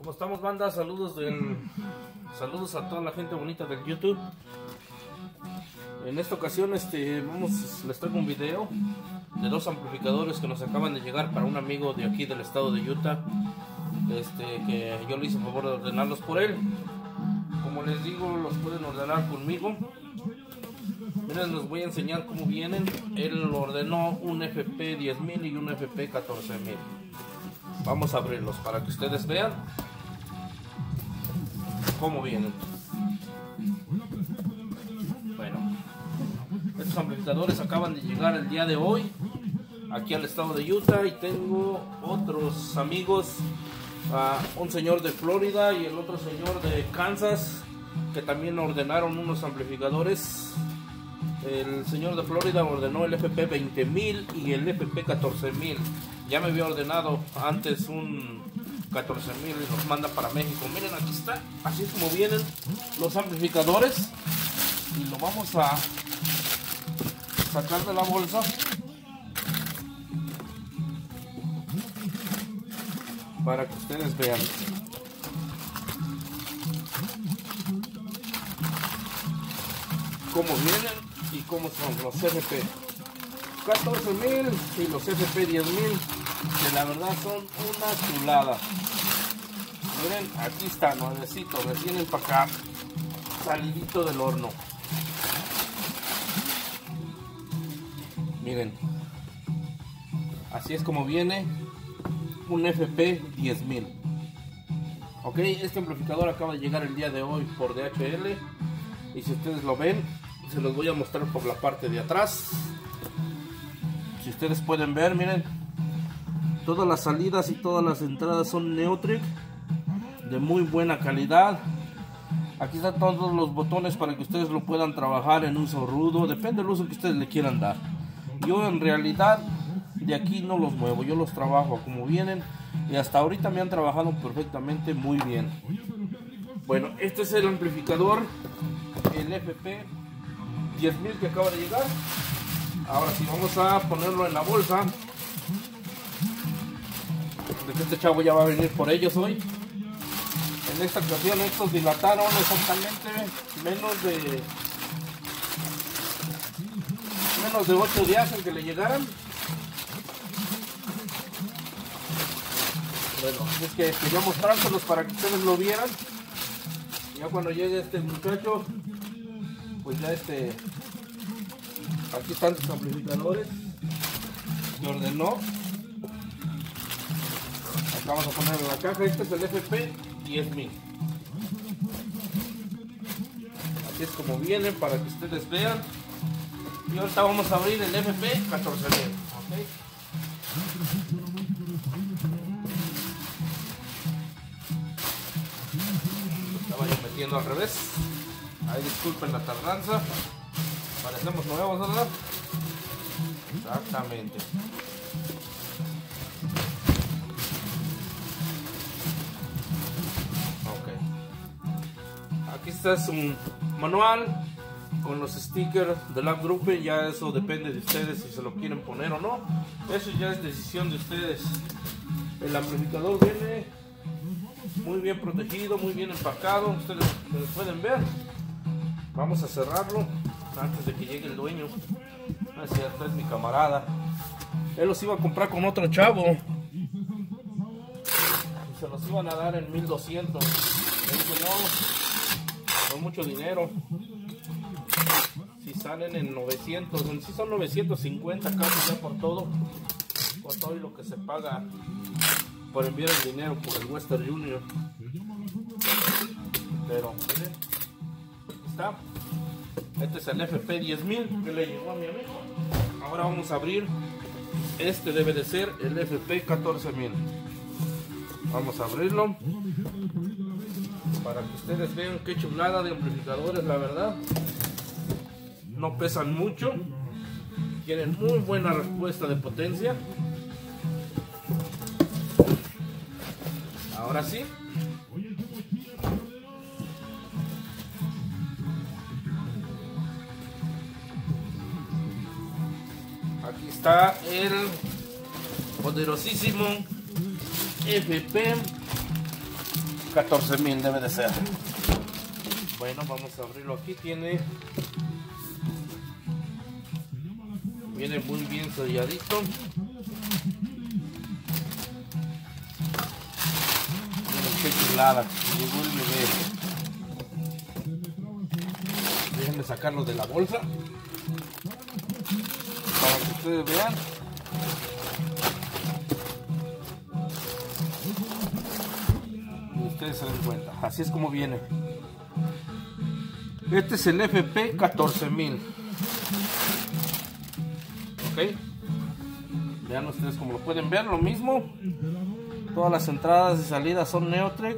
¿Cómo estamos, banda? Saludos a toda la gente bonita del YouTube. En esta ocasión les traigo un video de dos amplificadores que nos acaban de llegar para un amigo de aquí del estado de Utah, que yo le hice el favor de ordenarlos por él. Como les digo, los pueden ordenar conmigo. Miren, les voy a enseñar cómo vienen. Él ordenó un FP10000 y un FP14000. Vamos a abrirlos para que ustedes vean cómo vienen. Bueno, estos amplificadores acaban de llegar el día de hoy aquí al estado de Utah, y tengo otros amigos, un señor de Florida y el otro señor de Kansas, que también ordenaron unos amplificadores. El señor de Florida ordenó el FP20000 y el FP14000. Ya me había ordenado antes un 14000 y los manda para México. Miren, aquí está, así es como vienen los amplificadores, y lo vamos a sacar de la bolsa para que ustedes vean. Cómo vienen y cómo son los FP14000 y los FP10000, que la verdad son una chulada. Miren, aquí está, nuevecito, recién empacado, salidito del horno. Miren, así es como viene un FP10000. Ok, este amplificador acaba de llegar el día de hoy por DHL, y si ustedes lo ven, se los voy a mostrar por la parte de atrás. Si ustedes pueden ver, miren, todas las salidas y todas las entradas son Neutrik, de muy buena calidad. Aquí están todos los botones para que ustedes lo puedan trabajar en uso rudo, depende del uso que ustedes le quieran dar. Yo en realidad de aquí no los muevo, yo los trabajo como vienen, y hasta ahorita me han trabajado perfectamente muy bien. Bueno, este es el amplificador, el FP10000 que acaba de llegar. Ahora sí, vamos a ponerlo en la bolsa, porque este chavo ya va a venir por ellos hoy. En esta ocasión estos dilataron exactamente menos de 8 días en que le llegaran. Bueno, es que quería mostrárselos para que ustedes lo vieran. Ya cuando llegue este muchacho, pues ya aquí están sus amplificadores que ordenó. Acá vamos a poner en la caja. Este es el FP10000. Así es como vienen para que ustedes vean. Y ahorita vamos a abrir el FP14000. ¿Okay? Estaba yo metiendo al revés. Ahí disculpen la tardanza. Parecemos nuevos, ¿verdad? Exactamente. Ok. Aquí está un manual con los stickers de la Gruppe. Ya eso depende de ustedes si se lo quieren poner o no. Eso ya es decisión de ustedes. El amplificador viene muy bien protegido, muy bien empacado. Ustedes pueden ver. Vamos a cerrarlo antes de que llegue el dueño. No es cierto, es mi camarada. Él los iba a comprar con otro chavo y se los iban a dar en 1200. Me dijo, no es mucho dinero. Si salen en 900, si son 950 casi ya por todo y lo que se paga por enviar el dinero por el Western Union. Pero miren, aquí está. Este es el FP10000 que le llegó a mi amigo. Ahora vamos a abrir. Este debe de ser el FP14000. Vamos a abrirlo para que ustedes vean qué chulada de amplificadores, la verdad. No pesan mucho, tienen muy buena respuesta de potencia. Ahora sí, aquí está el poderosísimo FP 14,000 debe de ser. Bueno, vamos a abrirlo aquí. Viene muy bien selladito. Miren qué chulada. Llegó el bebé. Déjenme sacarlo de la bolsa para que ustedes vean. Y ustedes se den cuenta. Así es como viene. Este es el FP 14,000. Ok. Vean ustedes como lo pueden ver. Lo mismo. Todas las entradas y salidas son Neotrek.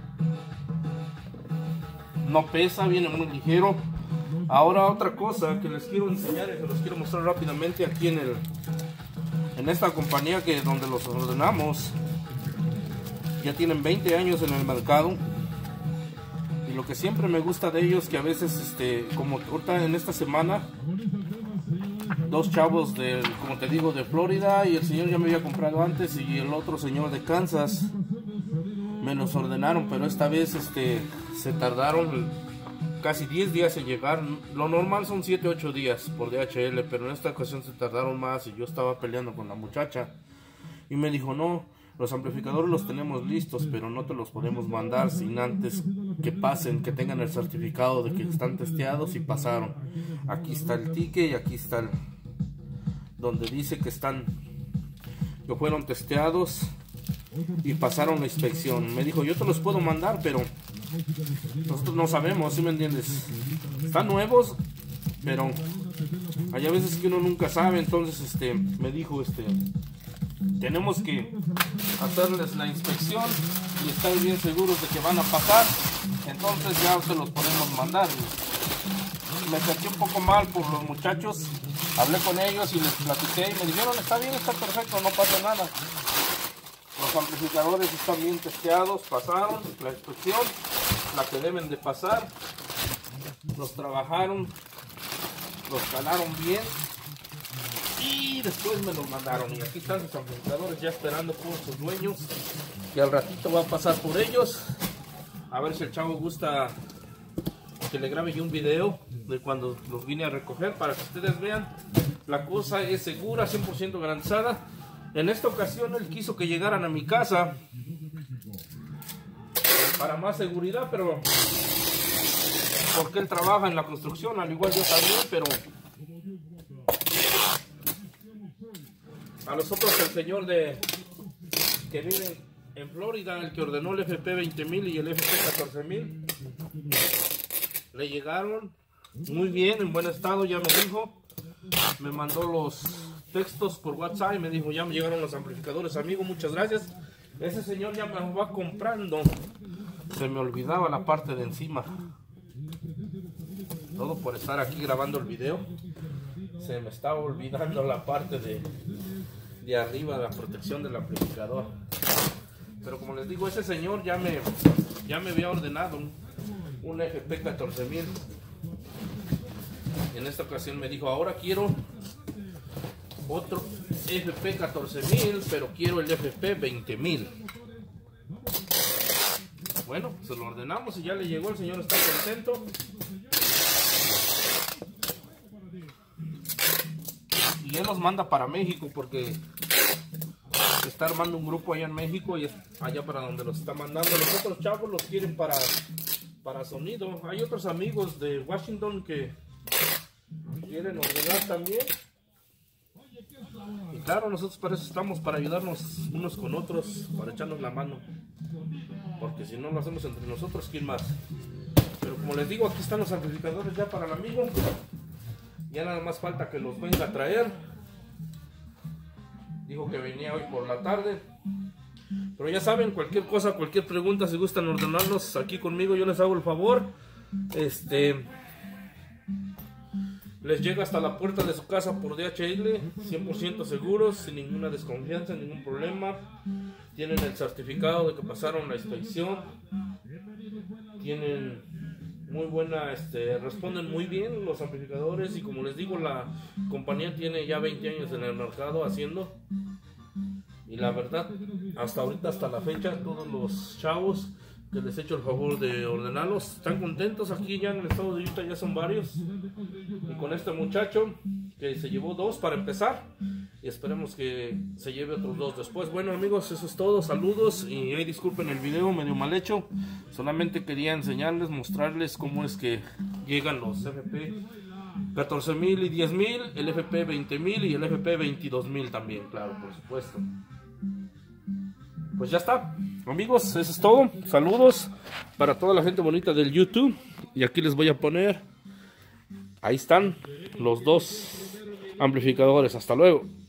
No pesa, viene muy ligero. Ahora otra cosa que les quiero enseñar y que les quiero mostrar rápidamente aquí en esta compañía donde los ordenamos. Ya tienen 20 años en el mercado. Y lo que siempre me gusta de ellos, que a veces, como ahorita en esta semana, dos chavos como te digo, de Florida, y el señor ya me había comprado antes, y el otro señor de Kansas, me los ordenaron, pero esta vez se tardaron casi 10 días en llegar. Lo normal son 7-8 días por DHL, pero en esta ocasión se tardaron más, y yo estaba peleando con la muchacha, y me dijo, no, los amplificadores los tenemos listos, pero no te los podemos mandar sin antes que pasen, que tengan el certificado de que están testeados y pasaron. Aquí está el ticket y aquí está donde dice que fueron testeados y pasaron la inspección. Me dijo, yo te los puedo mandar, pero nosotros no sabemos, ¿sí me entiendes? Están nuevos, pero hay a veces que uno nunca sabe. Entonces me dijo, tenemos que hacerles la inspección y estar bien seguros de que van a pasar, entonces ya se los podemos mandar. Me sentí un poco mal por los muchachos. Hablé con ellos y les platiqué y me dijeron, está bien, está perfecto, no pasa nada. Los amplificadores están bien testeados, pasaron la inspección, la que deben de pasar. Los trabajaron, los calaron bien y después me los mandaron. Y aquí están sus amplificadores ya esperando por sus dueños, que al ratito va a pasar por ellos. A ver si el chavo gusta que le grabe yo un video de cuando los vine a recoger, para que ustedes vean. La cosa es segura, 100% garantizada. En esta ocasión él quiso que llegaran a mi casa para más seguridad, pero porque él trabaja en la construcción, al igual yo también, pero a los otros, el señor que vive en Florida, el que ordenó el FP 20,000 y el FP 14,000, le llegaron muy bien, en buen estado. Ya me dijo, me mandó los textos por WhatsApp y me dijo, ya me llegaron los amplificadores, amigo, muchas gracias. Ese señor ya me va comprando. Se me olvidaba la parte de encima, todo por estar aquí grabando el video. Se me estaba olvidando la parte de arriba, la protección del amplificador. Pero como les digo, ese señor ya me había ordenado un FP 14,000. En esta ocasión me dijo, ahora quiero otro FP 14,000, pero quiero el FP 20,000. Bueno, se lo ordenamos y ya le llegó. El señor está contento. Y él los manda para México, porque está armando un grupo allá en México y es allá para donde los está mandando. Los otros chavos los quieren para sonido. Hay otros amigos de Washington que quieren ordenar también. Y claro, nosotros para eso estamos, para ayudarnos unos con otros, para echarnos la mano. Porque si no lo hacemos entre nosotros, ¿quién más? Pero como les digo, aquí están los amplificadores ya para el amigo. Ya nada más falta que los venga a traer. Dijo que venía hoy por la tarde. Pero ya saben, cualquier cosa, cualquier pregunta, si gustan ordenarlos aquí conmigo, yo les hago el favor. Les llega hasta la puerta de su casa por DHL, 100% seguros, sin ninguna desconfianza, ningún problema. Tienen el certificado de que pasaron la inspección. Tienen muy buena, responden muy bien los amplificadores. Y como les digo, la compañía tiene ya 20 años en el mercado haciendo. Y la verdad, hasta ahorita, hasta la fecha, todos los chavos que les he hecho el favor de ordenarlos. Están contentos aquí ya en el estado de Utah, ya son varios. Y con este muchacho que se llevó 2 para empezar. Y esperemos que se lleve otros 2 después. Bueno amigos, eso es todo. Saludos y ahí disculpen el video medio mal hecho. Solamente quería enseñarles, mostrarles cómo es que llegan los FP 14,000 y 10,000, el FP 20,000 y el FP 22,000 también, claro, por supuesto. Pues ya está, amigos, eso es todo. Saludos para toda la gente bonita del YouTube. Y aquí les voy a poner, ahí están los 2 amplificadores. Hasta luego.